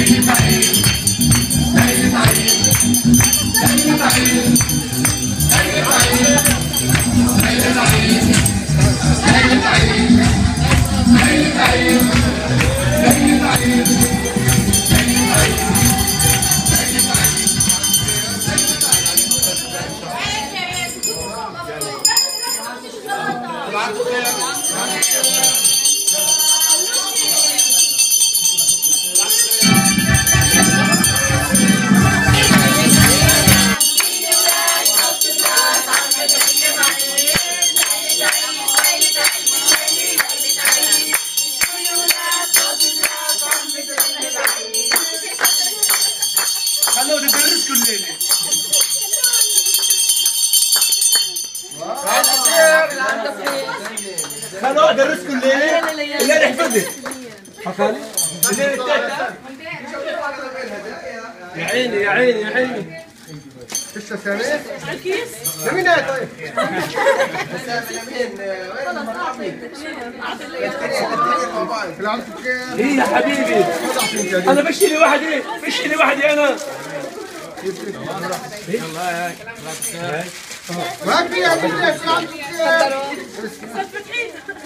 خلوه ادرسكم الليله اللي نحفظك حكالي الليله الثالثه يا عيني يا عيني يا عيني ايش تسوي؟ الكيس لمين هاي طيب؟ ايه يا حبيبي انا بشتري وحدي بشتري وحدي انا ما في يعني